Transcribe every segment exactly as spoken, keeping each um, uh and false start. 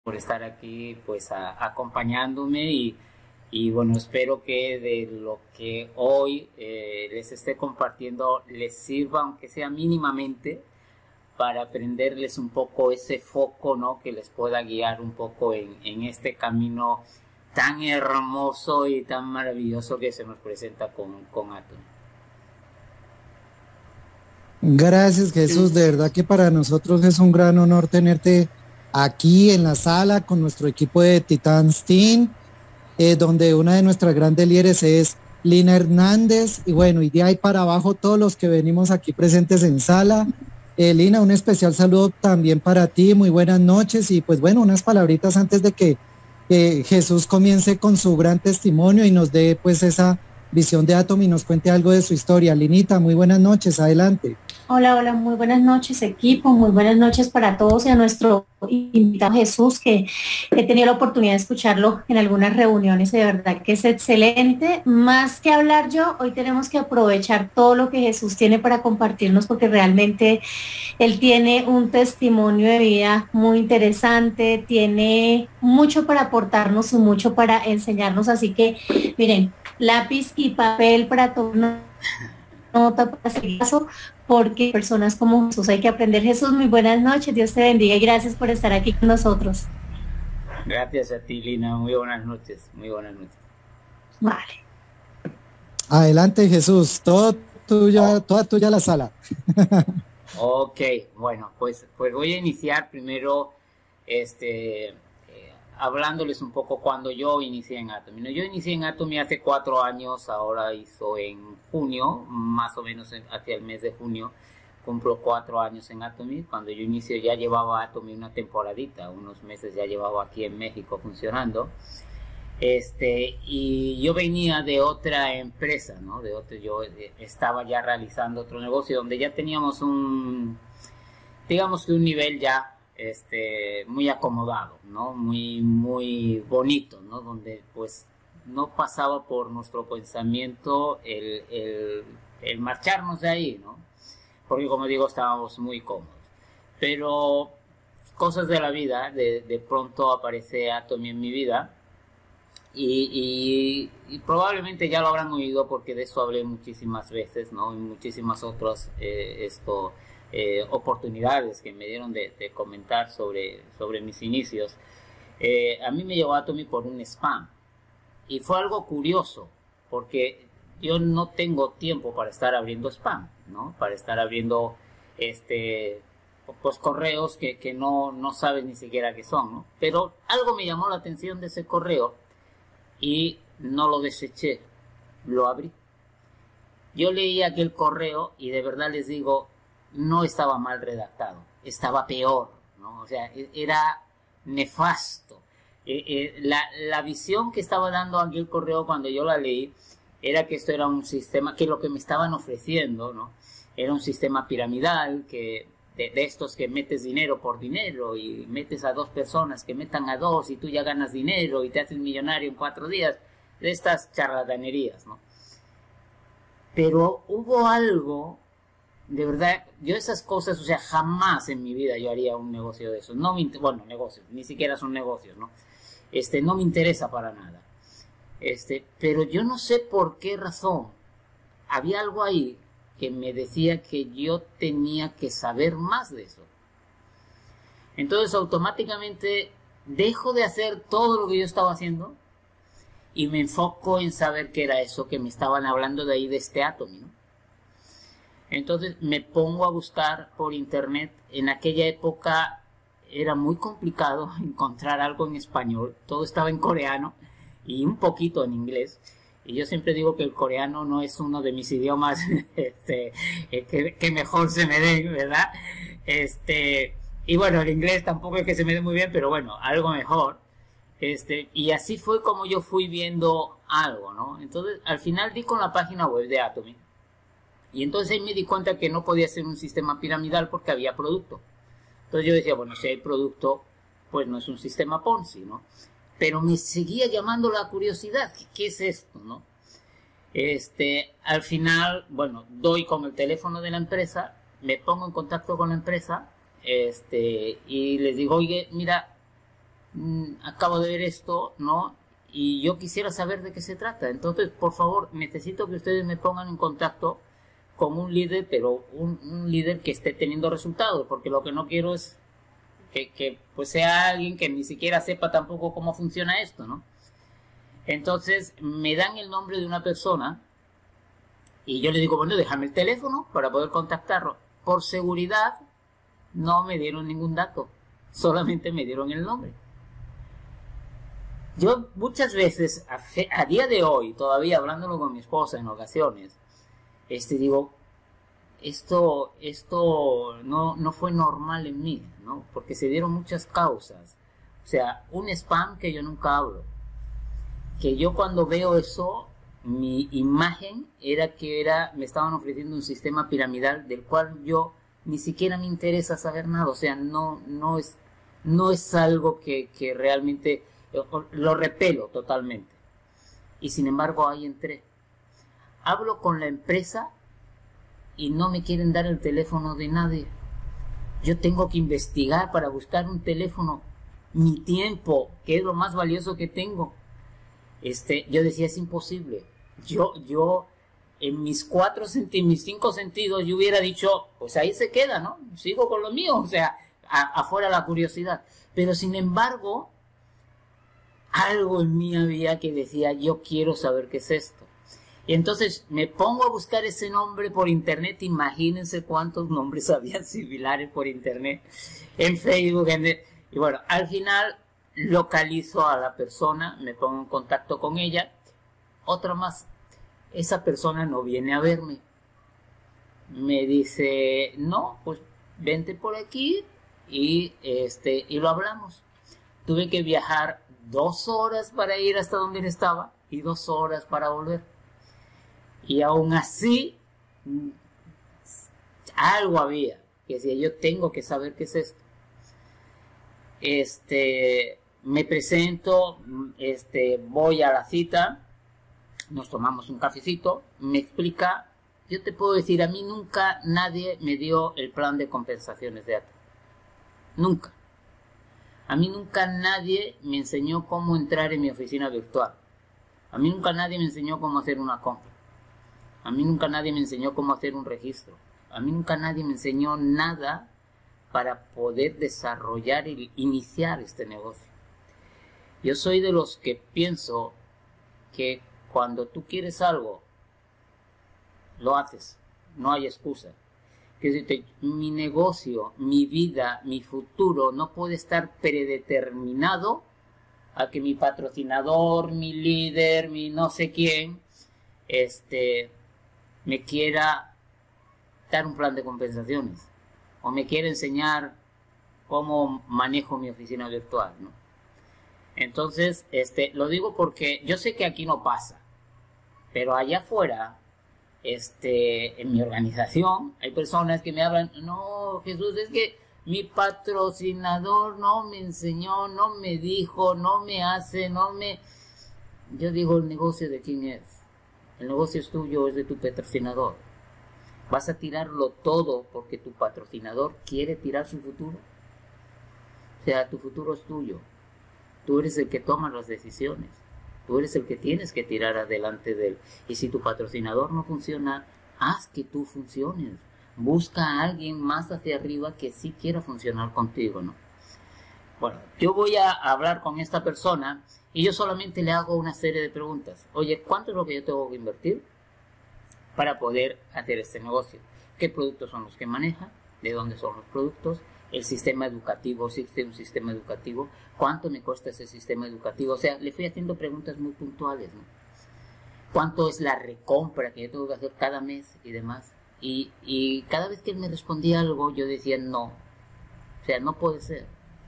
por estar aquí pues a, acompañándome y, y bueno, espero que de lo que hoy eh, les esté compartiendo les sirva, aunque sea mínimamente, para aprenderles un poco ese foco, ¿no? Que les pueda guiar un poco en, en este camino tan hermoso y tan maravilloso que se nos presenta con, con Atom. Gracias, Jesús. De verdad que para nosotros es un gran honor tenerte aquí en la sala con nuestro equipo de Titans Team, eh, donde una de nuestras grandes líderes es Lina Hernández. Y bueno, y de ahí para abajo todos los que venimos aquí presentes en sala. Eh, Lina, un especial saludo también para ti. Muy buenas noches. Y pues bueno, unas palabritas antes de que eh, Jesús comience con su gran testimonio y nos dé pues esa visión de Atom y nos cuente algo de su historia. Linita, muy buenas noches. Adelante. Hola, hola, muy buenas noches equipo, muy buenas noches para todos y a nuestro invitado Jesús, que he tenido la oportunidad de escucharlo en algunas reuniones, de verdad que es excelente. Más que hablar yo, hoy tenemos que aprovechar todo lo que Jesús tiene para compartirnos, porque realmente él tiene un testimonio de vida muy interesante, tiene mucho para aportarnos y mucho para enseñarnos, así que miren, lápiz y papel para tomar nota, para seguir paso, porque personas como Jesús hay que aprender. Jesús, muy buenas noches, Dios te bendiga y gracias por estar aquí con nosotros. Gracias a ti, Lina, muy buenas noches, muy buenas noches. Vale. Adelante, Jesús, todo tuya, oh. toda tuya la sala. Ok, bueno, pues, pues voy a iniciar primero este, eh, hablándoles un poco cuando yo inicié en Atomy. Yo inicié en Atomy hace cuatro años, ahora hizo en junio, más o menos hacia el mes de junio, cumplo cuatro años en Atomy. Cuando yo inicié ya llevaba Atomy una temporadita, unos meses ya llevaba aquí en México funcionando. Este, y yo venía de otra empresa, ¿no? De otro, yo estaba ya realizando otro negocio donde ya teníamos un, digamos que un nivel ya este, muy acomodado, ¿no? Muy, muy bonito, ¿no? Donde pues no pasaba por nuestro pensamiento el, el, el marcharnos de ahí, ¿no? Porque como digo, estábamos muy cómodos. Pero cosas de la vida, de, de pronto aparece Atomy en mi vida. Y, y, y probablemente ya lo habrán oído porque de eso hablé muchísimas veces, ¿no? Y muchísimas otras eh, esto, eh, oportunidades que me dieron de, de comentar sobre, sobre mis inicios. Eh, a mí me llegó Atomy por un spam y fue algo curioso porque yo no tengo tiempo para estar abriendo spam, ¿no? Para estar abriendo este pues correos que, que no, no sabes ni siquiera qué son, ¿no? Pero algo me llamó la atención de ese correo y no lo deseché, lo abrí. Yo leí aquel correo y de verdad les digo, no estaba mal redactado, estaba peor, ¿no? O sea, era nefasto. Eh, eh, la, la visión que estaba dando aquel correo cuando yo la leí era que esto era un sistema, que lo que me estaban ofreciendo, ¿no? Era un sistema piramidal, que de, de estos que metes dinero por dinero y metes a dos personas que metan a dos y tú ya ganas dinero y te haces millonario en cuatro días, de estas charlatanerías, ¿no? Pero hubo algo, de verdad, yo esas cosas, o sea, jamás en mi vida yo haría un negocio de eso. No me, bueno, negocios, ni siquiera son negocios, ¿no? Este, no me interesa para nada. Este, pero yo no sé por qué razón, había algo ahí que me decía que yo tenía que saber más de eso. Entonces automáticamente dejo de hacer todo lo que yo estaba haciendo y me enfoco en saber qué era eso que me estaban hablando de ahí, de este Atomy, ¿no? Entonces me pongo a buscar por internet. En aquella época era muy complicado encontrar algo en español, todo estaba en coreano y un poquito en inglés. Y yo siempre digo que el coreano no es uno de mis idiomas este, que, que mejor se me den, ¿verdad? Este, y bueno, el inglés tampoco es que se me dé muy bien, pero bueno, algo mejor. Este, y así fue como yo fui viendo algo, ¿no? Entonces, al final di con la página web de Atomy. Y entonces ahí me di cuenta que no podía ser un sistema piramidal porque había producto. Entonces yo decía, bueno, si hay producto, pues no es un sistema Ponzi, ¿no? Pero me seguía llamando la curiosidad, ¿qué, qué es esto, no? Este, al final, bueno, doy con el teléfono de la empresa, me pongo en contacto con la empresa, este, y les digo, oye, mira, mm, acabo de ver esto, ¿no? Y yo quisiera saber de qué se trata. Entonces, por favor, necesito que ustedes me pongan en contacto con un líder, pero un, un líder que esté teniendo resultados, porque lo que no quiero es que, que pues sea alguien que ni siquiera sepa tampoco cómo funciona esto, ¿no? Entonces, me dan el nombre de una persona y yo le digo, bueno, déjame el teléfono para poder contactarlo. Por seguridad, no me dieron ningún dato, solamente me dieron el nombre. Yo muchas veces, a, fe, a día de hoy, todavía hablándolo con mi esposa en ocasiones, este, digo, esto, esto no, no fue normal en mí, ¿no? Porque se dieron muchas causas. O sea, un spam que yo nunca hablo. Que yo cuando veo eso, mi imagen era que era, me estaban ofreciendo un sistema piramidal del cual yo ni siquiera me interesa saber nada. O sea, no, no es, no es algo que, que realmente lo repelo totalmente. Y sin embargo ahí entré. Hablo con la empresa y no me quieren dar el teléfono de nadie. Yo tengo que investigar para buscar un teléfono. Mi tiempo, que es lo más valioso que tengo. Este, yo decía, es imposible. Yo, yo, en mis cuatro sentidos, mis cinco sentidos, yo hubiera dicho, pues ahí se queda, ¿no? Sigo con lo mío, o sea, a, afuera la curiosidad. Pero sin embargo, algo en mí había que decía, yo quiero saber qué es esto. Y entonces me pongo a buscar ese nombre por internet. Imagínense cuántos nombres habían similares por internet, en Facebook, en... y bueno, al final localizo a la persona, me pongo en contacto con ella. Otra más, esa persona no viene a verme. Me dice, no, pues vente por aquí y, este, y lo hablamos. Tuve que viajar dos horas para ir hasta donde él estaba y dos horas para volver. Y aún así, algo había que decía, yo tengo que saber qué es esto. Este, me presento, este, voy a la cita, nos tomamos un cafecito, me explica. Yo te puedo decir, a mí nunca nadie me dio el plan de compensaciones de A T A. Nunca. A mí nunca nadie me enseñó cómo entrar en mi oficina virtual. A mí nunca nadie me enseñó cómo hacer una compra. A mí nunca nadie me enseñó cómo hacer un registro. A mí nunca nadie me enseñó nada para poder desarrollar y iniciar este negocio. Yo soy de los que pienso que cuando tú quieres algo, lo haces. No hay excusa. Que decirte, mi negocio, mi vida, mi futuro no puede estar predeterminado a que mi patrocinador, mi líder, mi no sé quién, este, me quiera dar un plan de compensaciones o me quiera enseñar cómo manejo mi oficina virtual, ¿no? Entonces, este, lo digo porque yo sé que aquí no pasa, pero allá afuera, este, en mi organización, hay personas que me hablan, no, Jesús, es que mi patrocinador no me enseñó, no me dijo, no me hace, no me... Yo digo, ¿el negocio de quién es? El negocio es tuyo, es de tu patrocinador. ¿Vas a tirarlo todo porque tu patrocinador quiere tirar su futuro? O sea, tu futuro es tuyo. Tú eres el que toma las decisiones. Tú eres el que tienes que tirar adelante de él. Y si tu patrocinador no funciona, haz que tú funciones. Busca a alguien más hacia arriba que sí quiera funcionar contigo, ¿no? Bueno, yo voy a hablar con esta persona y yo solamente le hago una serie de preguntas. Oye, ¿cuánto es lo que yo tengo que invertir para poder hacer este negocio? ¿Qué productos son los que maneja? ¿De dónde son los productos? El sistema educativo, ¿existe un sistema educativo? ¿Cuánto me cuesta ese sistema educativo? O sea, le fui haciendo preguntas muy puntuales, ¿no? ¿Cuánto es la recompra que yo tengo que hacer cada mes y demás? Y, y cada vez que él me respondía algo, yo decía, no. O sea, no puede ser.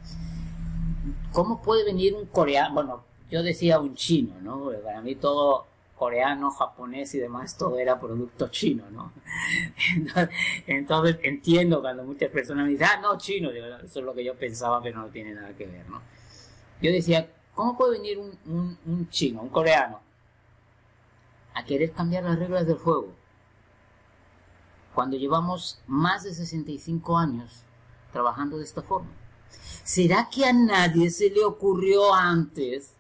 ¿Cómo puede venir un coreano? Bueno, yo decía un chino, ¿no? Porque para mí todo coreano, japonés y demás, todo era producto chino, ¿no? Entonces, entonces entiendo cuando muchas personas me dicen, ah, no, chino, digo, eso es lo que yo pensaba, pero no tiene nada que ver, ¿no? Yo decía, ¿cómo puede venir un, un, un chino, un coreano, a querer cambiar las reglas del juego cuando llevamos más de sesenta y cinco años trabajando de esta forma? ¿Será que a nadie se le ocurrió antes,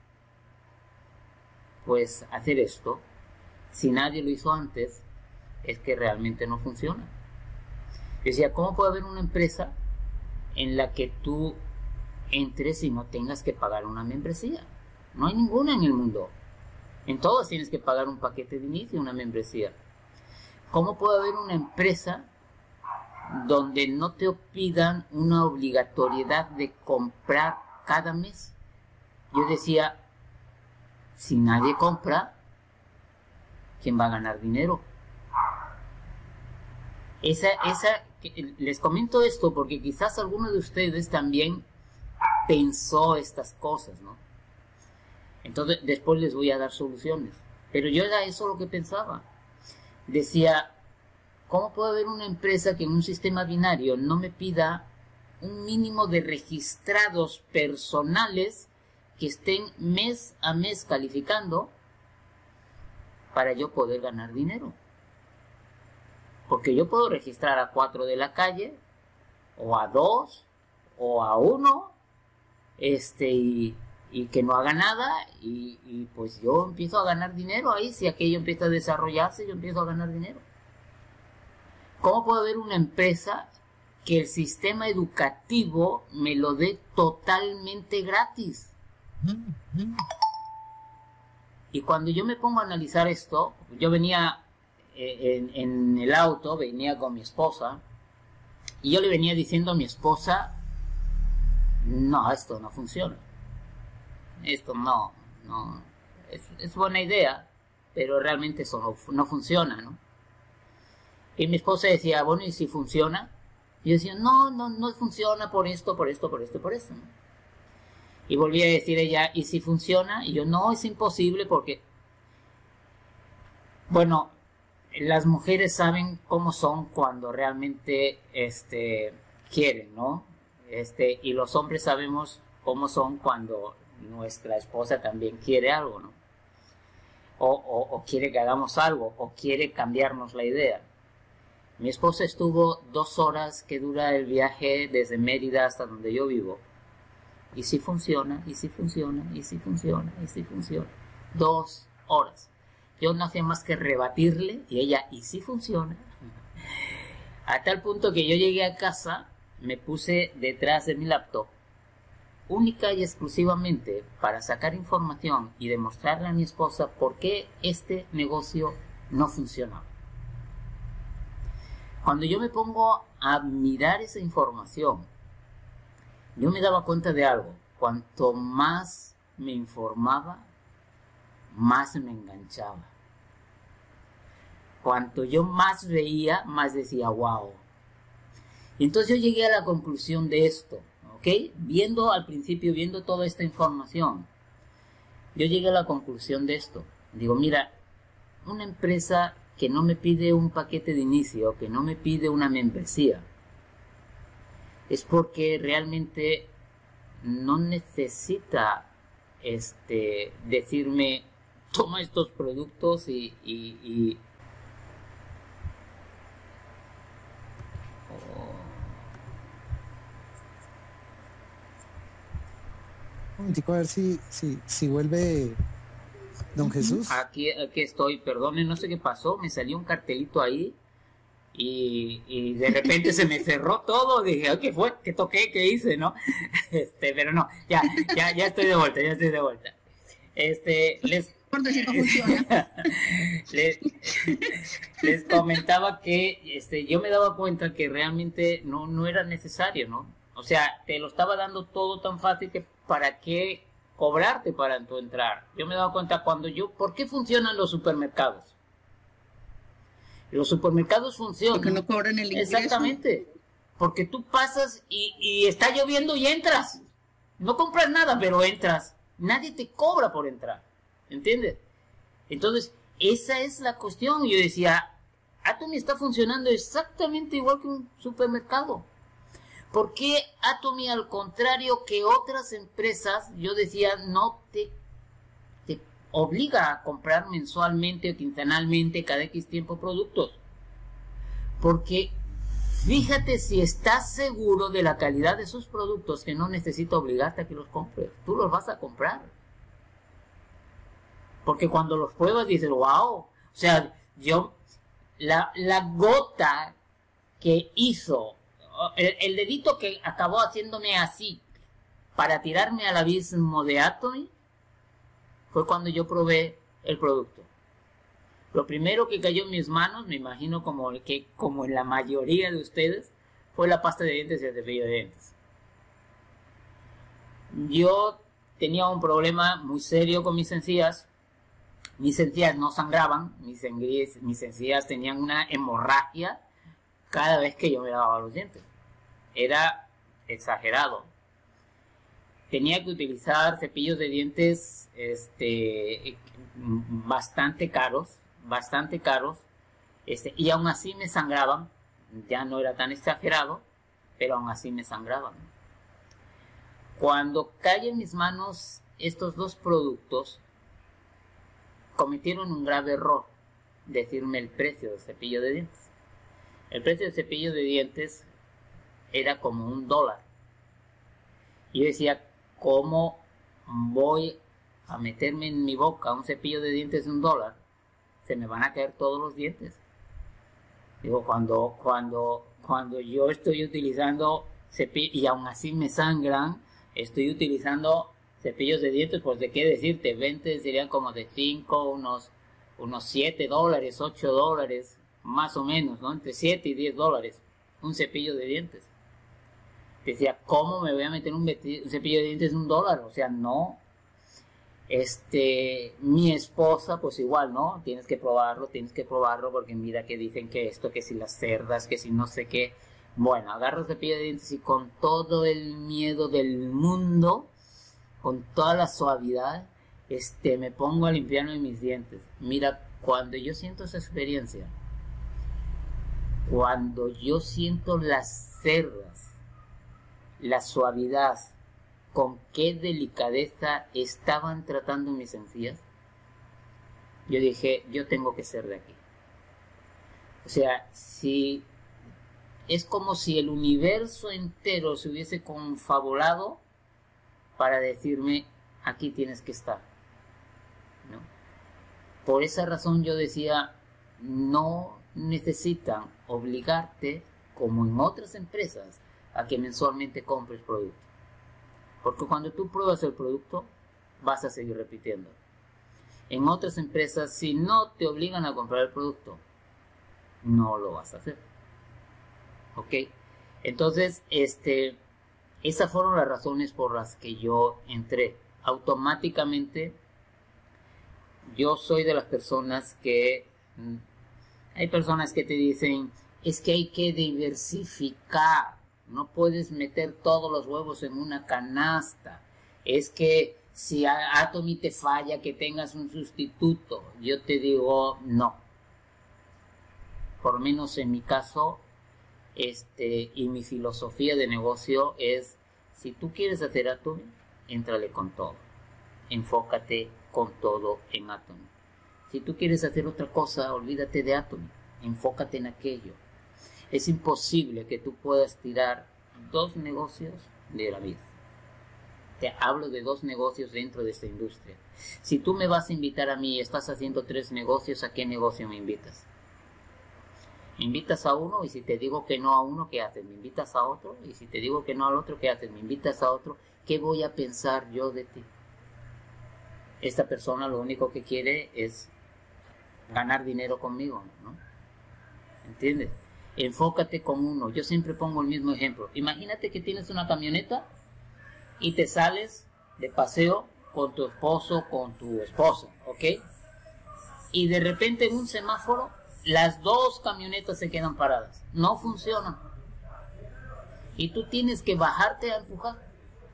pues, hacer esto? Si nadie lo hizo antes, es que realmente no funciona. Yo decía, ¿cómo puede haber una empresa en la que tú entres y no tengas que pagar una membresía? No hay ninguna en el mundo. En todas tienes que pagar un paquete de inicio, una membresía. ¿Cómo puede haber una empresa donde no te pidan una obligatoriedad de comprar cada mes? Yo decía, si nadie compra, ¿quién va a ganar dinero? Esa, esa, les comento esto porque quizás alguno de ustedes también pensó estas cosas, ¿no? Entonces después les voy a dar soluciones. Pero yo era eso lo que pensaba. Decía, ¿cómo puede haber una empresa que en un sistema binario no me pida un mínimo de registrados personales que estén mes a mes calificando para yo poder ganar dinero? Porque yo puedo registrar a cuatro de la calle, o a dos, o a uno, este, y, y que no haga nada, y, y pues yo empiezo a ganar dinero ahí. Si aquello empieza a desarrollarse, yo empiezo a ganar dinero. ¿Cómo puede haber una empresa que el sistema educativo me lo dé totalmente gratis? Y cuando yo me pongo a analizar esto, yo venía en, en el auto, venía con mi esposa, y yo le venía diciendo a mi esposa, no, esto no funciona. Esto no, no, es, es buena idea, pero realmente eso no, no funciona, ¿no? Y mi esposa decía, bueno, ¿y si funciona? Y yo decía, no, no, no funciona por esto, por esto, por esto, por esto, ¿no? Y volví a decir ella, ¿y si funciona? Y yo, no, es imposible porque, bueno, las mujeres saben cómo son cuando realmente, este, quieren, ¿no? Este, y los hombres sabemos cómo son cuando nuestra esposa también quiere algo, ¿no? O, o, o quiere que hagamos algo, o quiere cambiarnos la idea. Mi esposa estuvo dos horas que dura el viaje desde Mérida hasta donde yo vivo. Y si funciona, y si funciona, y si funciona, y si funciona. Dos horas. Yo no hacía más que rebatirle, y ella, y si funciona. A tal punto que yo llegué a casa, me puse detrás de mi laptop, única y exclusivamente para sacar información y demostrarle a mi esposa por qué este negocio no funcionaba. Cuando yo me pongo a mirar esa información, yo me daba cuenta de algo. Cuanto más me informaba, más me enganchaba. Cuanto yo más veía, más decía, wow. Y entonces yo llegué a la conclusión de esto, ¿ok? Viendo al principio, viendo toda esta información, yo llegué a la conclusión de esto. Digo, mira, una empresa que no me pide un paquete de inicio, que no me pide una membresía, es porque realmente no necesita este, decirme, toma estos productos y... y, y Un momentico a ver si, si, si vuelve don Jesús. Aquí, aquí estoy, perdone, no sé qué pasó, me salió un cartelito ahí y, y de repente se me cerró todo. Dije, ¿qué fue? ¿Qué toqué? ¿Qué hice? ¿No? Este, pero no, ya, ya, ya estoy de vuelta, ya estoy de vuelta. Este, les, les, les comentaba que este, yo me daba cuenta que realmente no, no era necesario, ¿no? O sea, te lo estaba dando todo tan fácil que para qué cobrarte para tu entrar. Yo me daba cuenta cuando yo, ¿por qué funcionan los supermercados? Los supermercados funcionan. Porque no cobran el ingreso. Exactamente. Porque tú pasas y, y está lloviendo y entras. No compras nada, pero entras. Nadie te cobra por entrar. ¿Entiendes? Entonces, esa es la cuestión. Yo decía, Atomy está funcionando exactamente igual que un supermercado. ¿Por qué Atomy, al contrario que otras empresas, yo decía, no te, te obliga a comprar mensualmente o quincenalmente cada X tiempo productos? Porque Fíjate si estás seguro de la calidad de sus productos, que no necesita obligarte a que los compres. Tú los vas a comprar. Porque cuando los pruebas dices, wow. O sea, yo, la, la gota que hizo, el, el dedito que acabó haciéndome así para tirarme al abismo de Atomy, fue cuando yo probé el producto. Lo primero que cayó en mis manos, me imagino como, que, como en la mayoría de ustedes, fue la pasta de dientes y el cepillo de dientes. Yo tenía un problema muy serio con mis encías. Mis encías no sangraban, mis, encías, mis encías tenían una hemorragia cada vez que yo me lavaba los dientes. Era exagerado. Tenía que utilizar cepillos de dientes este, bastante caros, bastante caros, este, y aún así me sangraban. Ya no era tan exagerado, pero aún así me sangraban. Cuando caen en mis manos estos dos productos, cometieron un grave error, decirme el precio del cepillo de dientes. El precio del cepillo de dientes era como un dólar. Y yo decía, ¿cómo voy a meterme en mi boca un cepillo de dientes de un dólar? Se me van a caer todos los dientes. Digo, cuando, cuando, cuando yo estoy utilizando cepillos y aún así me sangran, estoy utilizando cepillos de dientes, pues de qué decirte, veinte serían como de cinco, unos, unos siete dólares, ocho dólares, más o menos, ¿no? Entre siete y diez dólares, un cepillo de dientes. Decía, ¿cómo me voy a meter un, un cepillo de dientes de un dólar? O sea, no. Este, mi esposa, pues igual, ¿no? Tienes que probarlo, tienes que probarlo, porque mira que dicen que esto, que si las cerdas, que si no sé qué. Bueno, agarro el cepillo de dientes y con todo el miedo del mundo, con toda la suavidad, este, me pongo a limpiarme mis dientes. Mira, cuando yo siento esa experiencia, cuando yo siento las cerdas, la suavidad, con qué delicadeza estaban tratando mis encías, yo dije, yo tengo que ser de aquí. O sea, si es como si el universo entero se hubiese confabulado para decirme, aquí tienes que estar, ¿no? Por esa razón yo decía, no necesitan obligarte, como en otras empresas, a que mensualmente compres producto. Porque cuando tú pruebas el producto, vas a seguir repitiendo. En otras empresas, si no te obligan a comprar el producto, no lo vas a hacer. ¿Ok? Entonces, este, esas fueron las razones por las que yo entré. Automáticamente, yo soy de las personas que... Hay personas que te dicen, es que hay que diversificar. No puedes meter todos los huevos en una canasta. Es que si Atomy te falla, que tengas un sustituto. Yo te digo, no. Por lo menos en mi caso, este, y mi filosofía de negocio es, si tú quieres hacer Atomy, éntrale con todo. Enfócate con todo en Atomy. Si tú quieres hacer otra cosa, olvídate de Atomy. Enfócate en aquello. Es imposible que tú puedas tirar dos negocios de la vida. Te hablo de dos negocios dentro de esta industria. Si tú me vas a invitar a mí y estás haciendo tres negocios, ¿a qué negocio me invitas? Me invitas a uno y si te digo que no a uno, ¿qué haces? Me invitas a otro y si te digo que no al otro, ¿qué haces? Me invitas a otro. ¿Qué voy a pensar yo de ti? Esta persona lo único que quiere es ganar dinero conmigo, ¿no? ¿Entiendes? Enfócate con uno. Yo siempre pongo el mismo ejemplo. Imagínate que tienes una camioneta y te sales de paseo con tu esposo, con tu esposa, ¿ok? Y de repente en un semáforo las dos camionetas se quedan paradas. No funcionan. Y tú tienes que bajarte a empujar.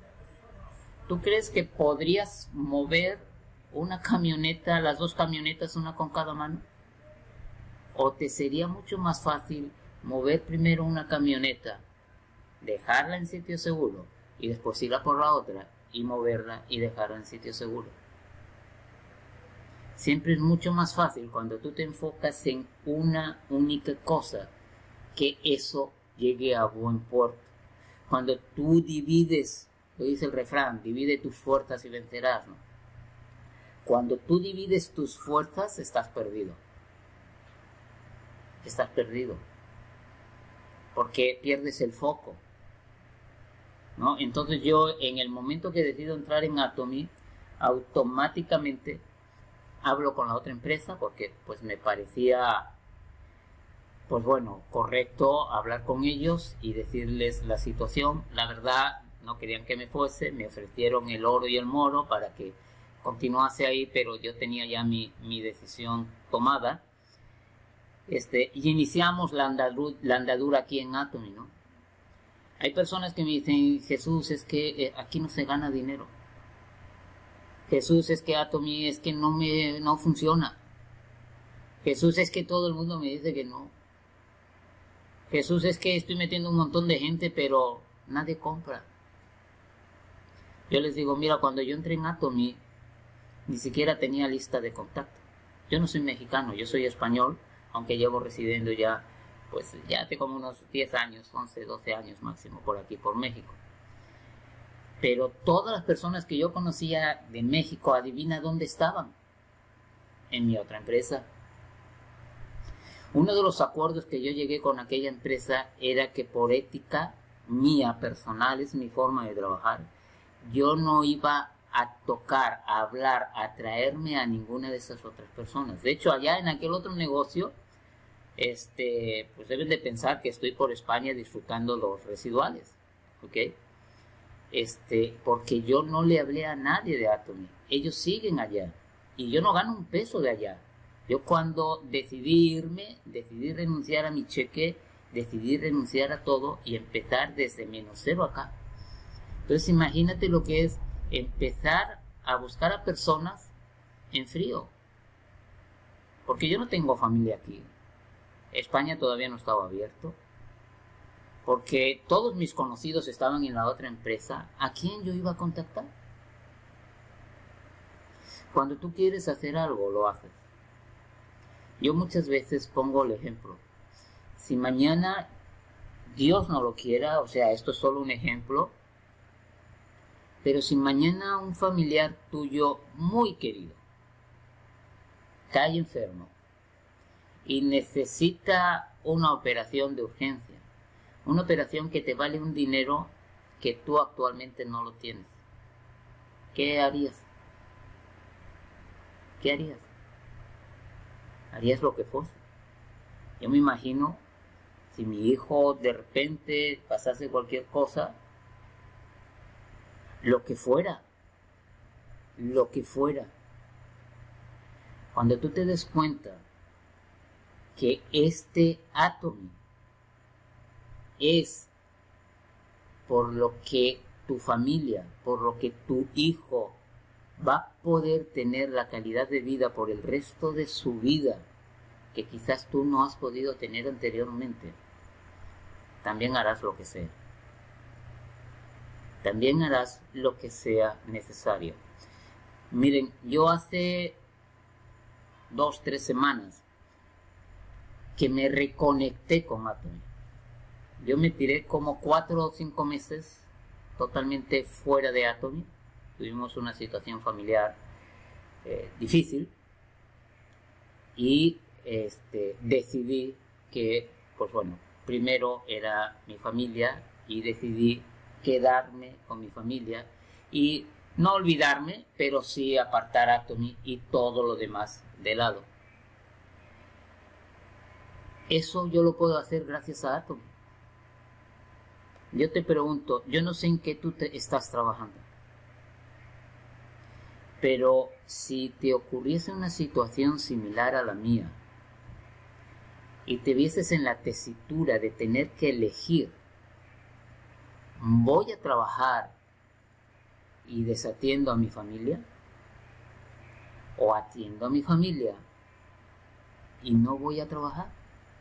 ¿Tú crees que podrías mover una camioneta, las dos camionetas, una con cada mano? ¿O te sería mucho más fácil mover primero una camioneta, dejarla en sitio seguro y después ir a por la otra y moverla y dejarla en sitio seguro? Siempre es mucho más fácil cuando tú te enfocas en una única cosa, que eso llegue a buen puerto. Cuando tú divides, lo dice el refrán, divide tus fuerzas y vencerás, ¿no? Cuando tú divides tus fuerzas, estás perdido. Estás perdido. Porque pierdes el foco, ¿no? Entonces yo, en el momento que decido entrar en Atomy, automáticamente hablo con la otra empresa, porque pues me parecía, pues bueno, correcto hablar con ellos y decirles la situación. La verdad, no querían que me fuese, me ofrecieron el oro y el moro para que continuase ahí, pero yo tenía ya mi, mi decisión tomada. Este, y iniciamos la andadura, la andadura aquí en Atomy, ¿no? Hay personas que me dicen, Jesús, es que eh, aquí no se gana dinero. Jesús, es que Atomy es que no me no funciona. Jesús, es que todo el mundo me dice que no. Jesús, es que estoy metiendo un montón de gente, pero nadie compra. Yo les digo, mira, cuando yo entré en Atomy, ni siquiera tenía lista de contacto. Yo no soy mexicano, yo soy español, aunque llevo residiendo ya, pues ya hace como unos diez años, once, doce años máximo por aquí, por México. Pero todas las personas que yo conocía de México, adivina dónde estaban. En mi otra empresa. Uno de los acuerdos que yo llegué con aquella empresa era que por ética mía personal, es mi forma de trabajar, yo no iba a tocar, a hablar, a traerme a ninguna de esas otras personas. De hecho, allá en aquel otro negocio, este, pues deben de pensar que estoy por España disfrutando los residuales, ¿ok? Este, porque yo no le hablé a nadie de Atomy. Ellos siguen allá y yo no gano un peso de allá. Yo cuando decidí irme, decidí renunciar a mi cheque, decidí renunciar a todo y empezar desde menos cero acá. Entonces imagínate lo que es empezar a buscar a personas en frío. Porque yo no tengo familia aquí. España todavía no estaba abierto. Porque todos mis conocidos estaban en la otra empresa. ¿A quién yo iba a contactar? Cuando tú quieres hacer algo, lo haces. Yo muchas veces pongo el ejemplo. Si mañana Dios no lo quiera, o sea, esto es solo un ejemplo, pero si mañana un familiar tuyo muy querido cae enfermo y necesita una operación de urgencia, una operación que te vale un dinero que tú actualmente no lo tienes, ¿qué harías? ¿Qué harías? Harías lo que fuese. Yo me imagino, si mi hijo de repente pasase cualquier cosa, lo que fuera, lo que fuera. Cuando tú te des cuenta que este Atomy es por lo que tu familia, por lo que tu hijo va a poder tener la calidad de vida por el resto de su vida que quizás tú no has podido tener anteriormente, también harás lo que sea. También harás lo que sea necesario. Miren, yo hace dos, tres semanas que me reconecté con Atomy. Yo me tiré como cuatro o cinco meses totalmente fuera de Atomy. Tuvimos una situación familiar eh, difícil y este, decidí que, pues bueno, primero era mi familia y decidí quedarme con mi familia y no olvidarme, pero sí apartar Atomy y todo lo demás de lado. Eso yo lo puedo hacer gracias a Atomy. Yo te pregunto, yo no sé en qué tú te estás trabajando, pero si te ocurriese una situación similar a la mía y te vieses en la tesitura de tener que elegir, ¿voy a trabajar y desatiendo a mi familia? ¿O atiendo a mi familia y no voy a trabajar?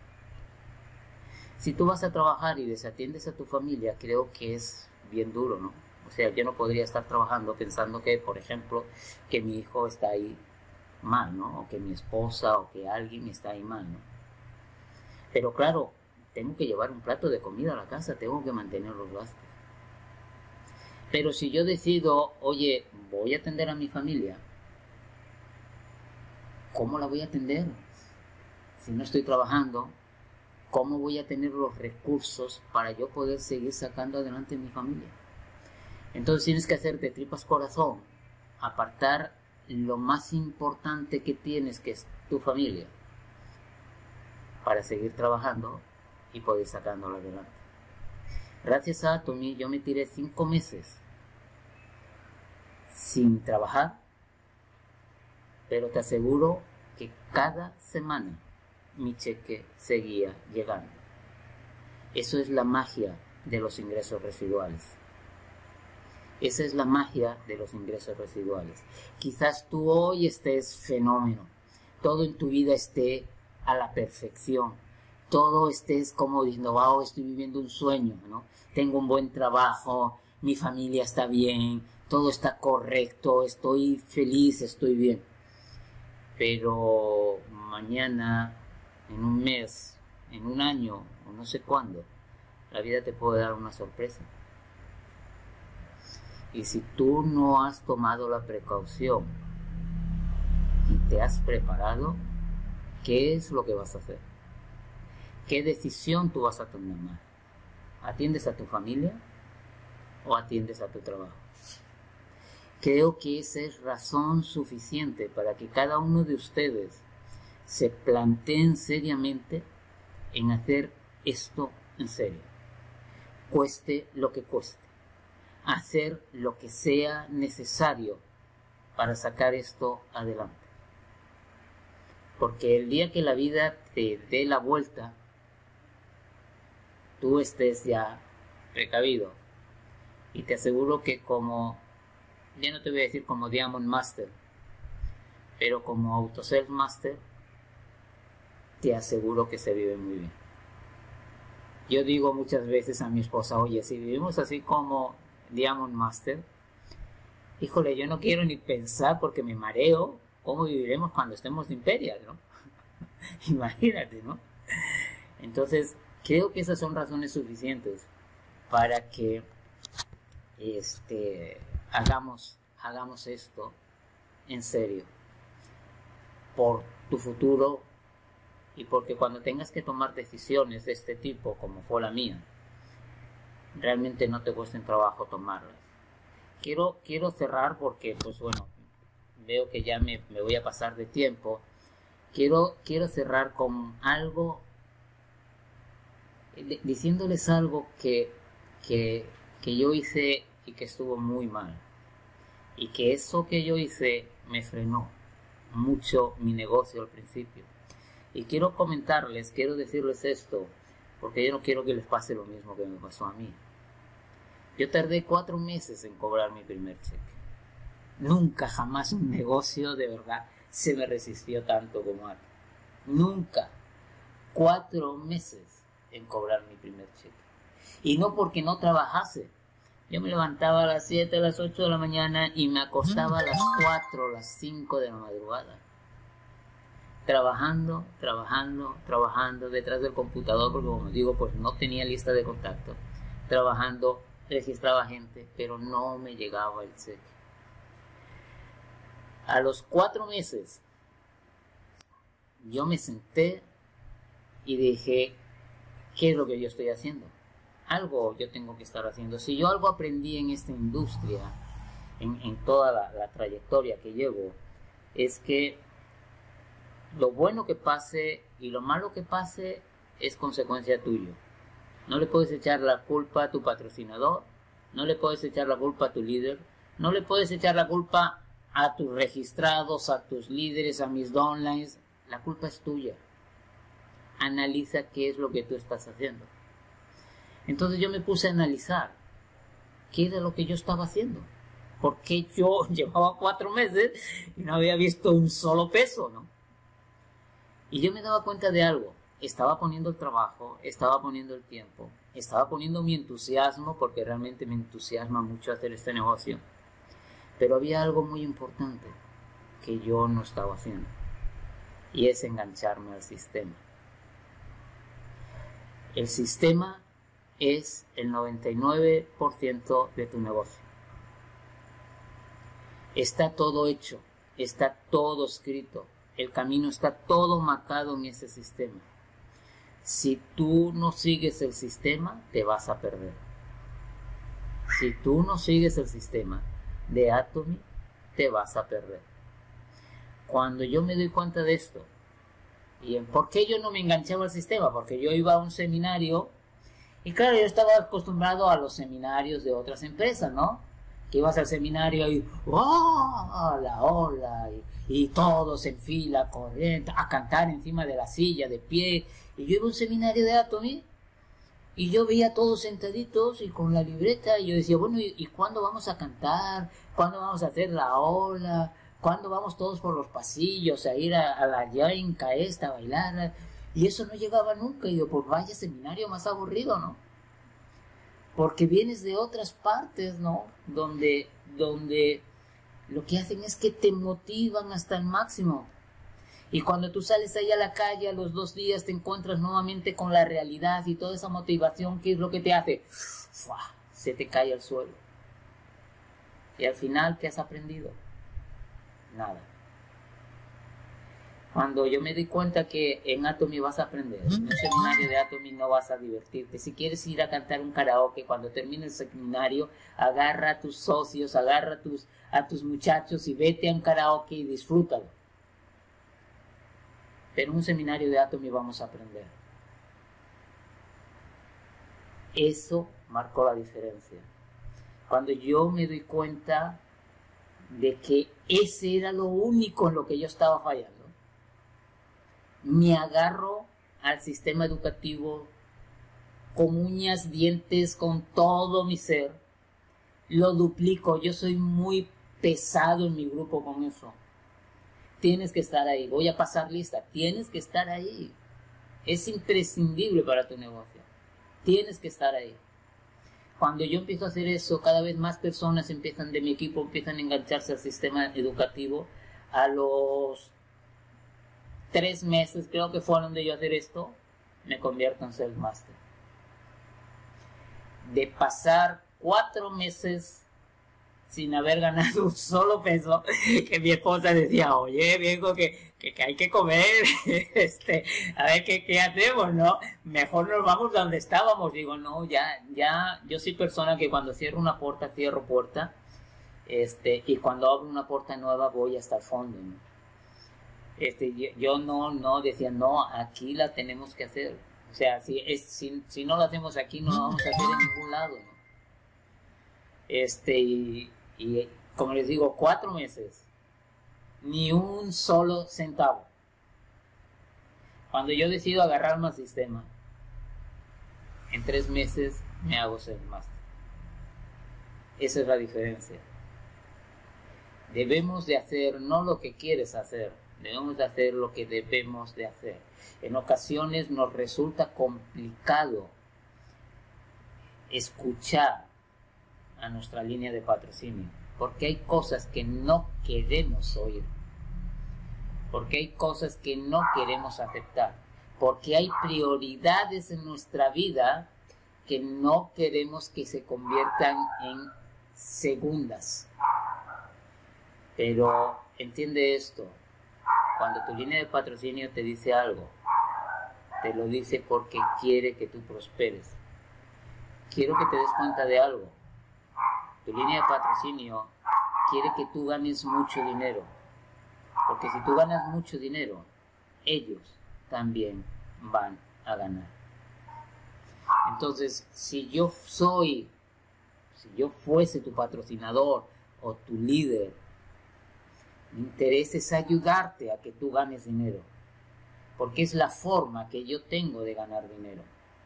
Si tú vas a trabajar y desatiendes a tu familia, creo que es bien duro, ¿no? O sea, yo no podría estar trabajando pensando que, por ejemplo, que mi hijo está ahí mal, ¿no? O que mi esposa o que alguien está ahí mal, ¿no? Pero claro, tengo que llevar un plato de comida a la casa, tengo que mantener los gastos. Pero si yo decido, oye, voy a atender a mi familia, ¿cómo la voy a atender? Si no estoy trabajando, ¿cómo voy a tener los recursos para yo poder seguir sacando adelante mi familia? Entonces tienes que hacer de tripas corazón, apartar lo más importante que tienes, que es tu familia, para seguir trabajando y poder sacándola adelante. Gracias a Atomy yo me tiré cinco meses sin trabajar, pero te aseguro que cada semana mi cheque seguía llegando. Eso es la magia de los ingresos residuales. Esa es la magia de los ingresos residuales. Quizás tú hoy estés fenómeno, todo en tu vida esté a la perfección, todo estés como diciendo, wow, estoy viviendo un sueño, ¿no? Tengo un buen trabajo, mi familia está bien, todo está correcto, estoy feliz, estoy bien. Pero mañana, en un mes, en un año, o no sé cuándo, la vida te puede dar una sorpresa. Y si tú no has tomado la precaución y te has preparado, ¿qué es lo que vas a hacer? ¿Qué decisión tú vas a tomar? ¿Atiendes a tu familia o atiendes a tu trabajo? Creo que esa es razón suficiente para que cada uno de ustedes se planteen seriamente en hacer esto en serio. Cueste lo que cueste. Hacer lo que sea necesario para sacar esto adelante. Porque el día que la vida te dé la vuelta, tú estés ya precavido. Y te aseguro que como, ya no te voy a decir como Diamond Master, pero como Autosales Master, te aseguro que se vive muy bien. Yo digo muchas veces a mi esposa, oye, si vivimos así como Diamond Master, híjole, yo no quiero ni pensar porque me mareo cómo viviremos cuando estemos de Imperial, ¿no? Imagínate, ¿no? Entonces, creo que esas son razones suficientes para que este, hagamos, hagamos esto en serio por tu futuro y porque cuando tengas que tomar decisiones de este tipo, como fue la mía, realmente no te cuesten trabajo tomarlas. Quiero, quiero cerrar porque, pues bueno, veo que ya me, me voy a pasar de tiempo. Quiero, quiero cerrar con algo, diciéndoles algo que, que, que yo hice y que estuvo muy mal. Y que eso que yo hice me frenó mucho mi negocio al principio. Y quiero comentarles, quiero decirles esto, porque yo no quiero que les pase lo mismo que me pasó a mí. Yo tardé cuatro meses en cobrar mi primer cheque. Nunca, jamás un negocio de verdad se me resistió tanto como aquí. Nunca. Cuatro meses en cobrar mi primer cheque. Y no porque no trabajase. Yo me levantaba a las siete, a las ocho de la mañana y me acostaba a las cuatro, a las cinco de la madrugada. Trabajando, trabajando, trabajando detrás del computador, porque como digo, pues no tenía lista de contacto. Trabajando, registraba gente, pero no me llegaba el cheque. A los cuatro meses, yo me senté y dije, ¿qué es lo que yo estoy haciendo? Algo yo tengo que estar haciendo. Si yo algo aprendí en esta industria, en, en toda la, la trayectoria que llevo, es que lo bueno que pase y lo malo que pase es consecuencia tuya. No le puedes echar la culpa a tu patrocinador, no le puedes echar la culpa a tu líder, no le puedes echar la culpa a tus registrados, a tus líderes, a mis downlines. La culpa es tuya. Analiza qué es lo que tú estás haciendo. Entonces yo me puse a analizar qué era lo que yo estaba haciendo. Porque yo llevaba cuatro meses y no había visto un solo peso, ¿no? Y yo me daba cuenta de algo. Estaba poniendo el trabajo, estaba poniendo el tiempo, estaba poniendo mi entusiasmo, porque realmente me entusiasma mucho hacer este negocio. Pero había algo muy importante que yo no estaba haciendo. Y es engancharme al sistema. El sistema es el noventa y nueve por ciento de tu negocio. Está todo hecho, está todo escrito, el camino está todo marcado en ese sistema. Si tú no sigues el sistema, te vas a perder. Si tú no sigues el sistema de Atomy, te vas a perder. Cuando yo me doy cuenta de esto, ¿y por qué yo no me enganchaba al sistema? Porque yo iba a un seminario, y claro, yo estaba acostumbrado a los seminarios de otras empresas, ¿no? Que ibas al seminario y ¡oh! La ola, y, y todos en fila, corriendo, a cantar encima de la silla, de pie. Y yo iba a un seminario de Atomy, y yo veía a todos sentaditos y con la libreta, y yo decía, bueno, ¿y, y cuándo vamos a cantar? ¿Cuándo vamos a hacer la ola? ¿Cuándo vamos todos por los pasillos a ir a, a la yanca esta a bailar? Y eso no llegaba nunca. Y yo, pues vaya seminario más aburrido, ¿no? Porque vienes de otras partes, ¿no? Donde, donde lo que hacen es que te motivan hasta el máximo. Y cuando tú sales ahí a la calle a los dos días te encuentras nuevamente con la realidad y toda esa motivación, ¿qué es lo que te hace? ¡Fua! Se te cae al suelo. Y al final, ¿qué has aprendido? Nada. Cuando yo me di cuenta que en Atomy vas a aprender, en un seminario de Atomy no vas a divertirte. Si quieres ir a cantar un karaoke, cuando termine el seminario, agarra a tus socios, agarra a tus, a tus muchachos y vete a un karaoke y disfrútalo. Pero en un seminario de Atomy vamos a aprender. Eso marcó la diferencia. Cuando yo me doy cuenta de que ese era lo único en lo que yo estaba fallando, me agarro al sistema educativo con uñas, dientes, con todo mi ser, lo duplico. Yo soy muy pesado en mi grupo con eso. Tienes que estar ahí, voy a pasar lista, tienes que estar ahí, es imprescindible para tu negocio, tienes que estar ahí. Cuando yo empiezo a hacer eso, cada vez más personas empiezan de mi equipo, empiezan a engancharse al sistema educativo. A los tres meses, creo que fueron de yo hacer esto, me convierto en Sales Master. De pasar cuatro meses sin haber ganado un solo peso, que mi esposa decía, oye, viejo, que, que, que hay que comer, este, a ver qué, qué hacemos, ¿no? Mejor nos vamos donde estábamos. Digo, no, ya, ya, yo soy persona que cuando cierro una puerta, cierro puerta, este, y cuando abro una puerta nueva voy hasta el fondo, ¿no? Este, yo, yo no, no, decía, no, aquí la tenemos que hacer. O sea, si, es, si, si no lo hacemos aquí, no lo vamos a hacer en ningún lado, ¿no? Este, y, y como les digo, cuatro meses, ni un solo centavo. Cuando yo decido agarrarme al sistema, en tres meses me hago Sales Master. Esa es la diferencia. Debemos de hacer no lo que quieres hacer, debemos de hacer lo que debemos de hacer. En ocasiones nos resulta complicado escuchar a nuestra línea de patrocinio, porque hay cosas que no queremos oír, porque hay cosas que no queremos aceptar, porque hay prioridades en nuestra vida que no queremos que se conviertan en segundas. Pero entiende esto, cuando tu línea de patrocinio te dice algo, te lo dice porque quiere que tú prosperes. Quiero que te des cuenta de algo. Tu línea de patrocinio quiere que tú ganes mucho dinero, porque si tú ganas mucho dinero, ellos también van a ganar. Entonces, si yo soy, si yo fuese tu patrocinador o tu líder, mi interés es ayudarte a que tú ganes dinero, porque es la forma que yo tengo de ganar dinero.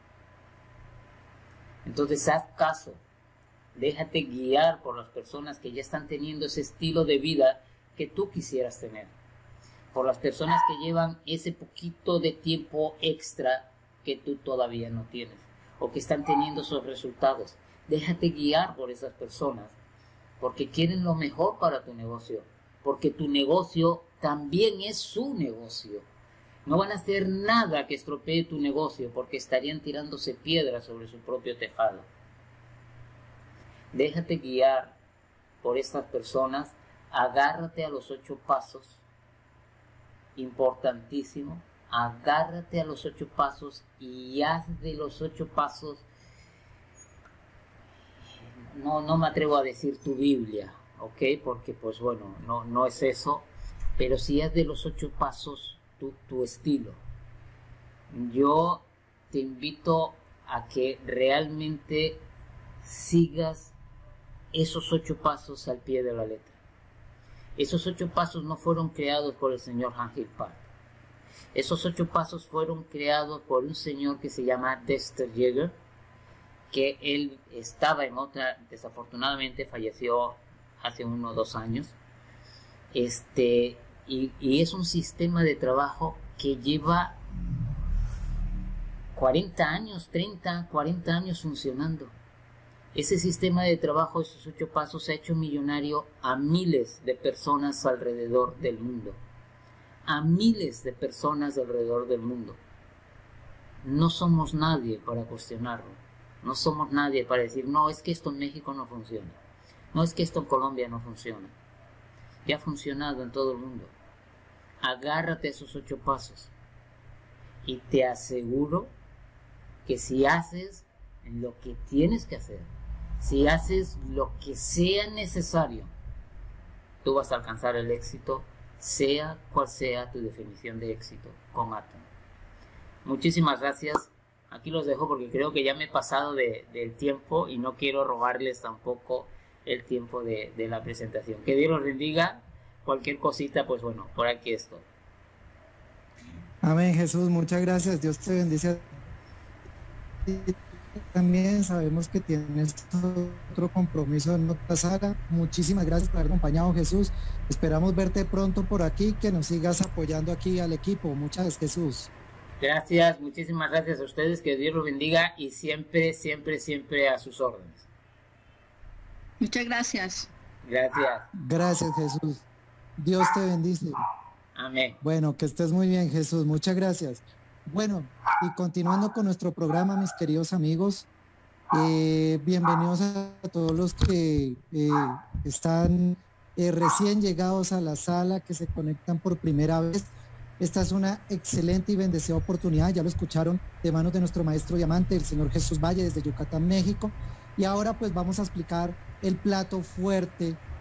Entonces, haz caso. Déjate guiar por las personas que ya están teniendo ese estilo de vida que tú quisieras tener. Por las personas que llevan ese poquito de tiempo extra que tú todavía no tienes. O que están teniendo esos resultados. Déjate guiar por esas personas. Porque quieren lo mejor para tu negocio. Porque tu negocio también es su negocio. No van a hacer nada que estropee tu negocio porque estarían tirándose piedras sobre su propio tejado. Déjate guiar por estas personas, agárrate a los ocho pasos, importantísimo, agárrate a los ocho pasos y haz de los ocho pasos, no, no me atrevo a decir tu Biblia, ¿ok? Porque pues bueno, no, no es eso, pero sí haz de los ocho pasos tu, tu estilo. Yo te invito a que realmente sigas esos ocho pasos al pie de la letra. Esos ocho pasos no fueron creados por el señor Angel Park. Esos ocho pasos fueron creados por un señor que se llama Dexter Yeager, que él estaba en otra, desafortunadamente falleció hace uno o dos años. Este, y, y es un sistema de trabajo que lleva cuarenta años, treinta, cuarenta años funcionando. Ese sistema de trabajo, esos ocho pasos, ha hecho millonario a miles de personas alrededor del mundo. A miles de personas alrededor del mundo. No somos nadie para cuestionarlo. No somos nadie para decir, no, es que esto en México no funciona. No, es que esto en Colombia no funciona. Ya ha funcionado en todo el mundo. Agárrate a esos ocho pasos. Y te aseguro que si haces lo que tienes que hacer, si haces lo que sea necesario, tú vas a alcanzar el éxito, sea cual sea tu definición de éxito, con Atom. Muchísimas gracias. Aquí los dejo porque creo que ya me he pasado de, del tiempo y no quiero robarles tampoco el tiempo de, de la presentación. Que Dios los bendiga. Cualquier cosita, pues bueno, por aquí estoy. Amén, Jesús. Muchas gracias. Dios te bendice. También sabemos que tienes otro compromiso en otra sala. Muchísimas gracias por haber acompañado, Jesús. Esperamos verte pronto por aquí, que nos sigas apoyando aquí al equipo. Muchas gracias, Jesús. Gracias, muchísimas gracias a ustedes, que Dios los bendiga y siempre, siempre, siempre a sus órdenes. Muchas gracias. Gracias. Gracias, Jesús. Dios te bendice. Amén. Bueno, que estés muy bien, Jesús. Muchas gracias. Bueno, y continuando con nuestro programa, mis queridos amigos, eh, bienvenidos a todos los que eh, están eh, recién llegados a la sala, que se conectan por primera vez. Esta es una excelente y bendecida oportunidad, ya lo escucharon de manos de nuestro maestro diamante, el señor Jesús Valle, desde Yucatán, México. Y ahora pues vamos a explicar el plato fuerte